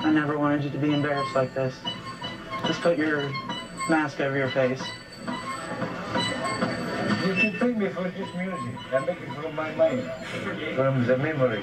I never wanted you to be embarrassed like this. Just put your mask over your face. You can pay me for this music. I make it from my mind, from the memory.